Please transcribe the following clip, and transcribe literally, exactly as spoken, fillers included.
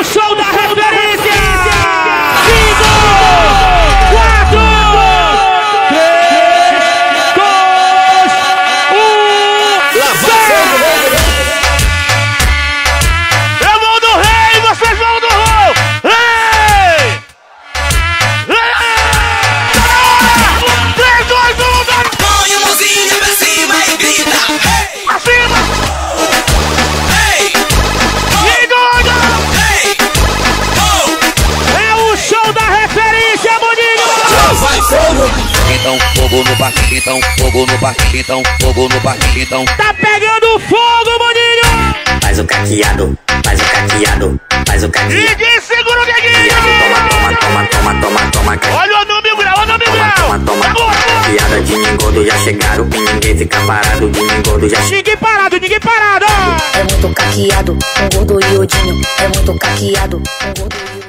show da referência! Cinco, quatro, três, dois, um, eu vou do rei, vocês vão do rol! Rei! três, dois, um, Põe a mãozinha pra cima e grita. Hey! pra cima! Hey! E doido! Hey! Oh! É o show da referência, Boninho! Vai fogo! Então fogo no parque, então fogo no parque, então fogo no parque, então. Tá pegando fogo, Boninho! Faz o caqueado, faz o caqueado, faz o caqueado. E de segura o neguinho! Toma, toma, toma, toma, toma, toma. Olha o no mil grau, olha o no mil Toma, grau! toma, toma. Agora, agora! Caqueada de ninguém já chegaram e ninguém fica parado. De ninguém já chegaram. Ninguém parado, ninguém parado! É muito caqueado, um gordo e odinho. É muito caqueado, um gordo e odinho.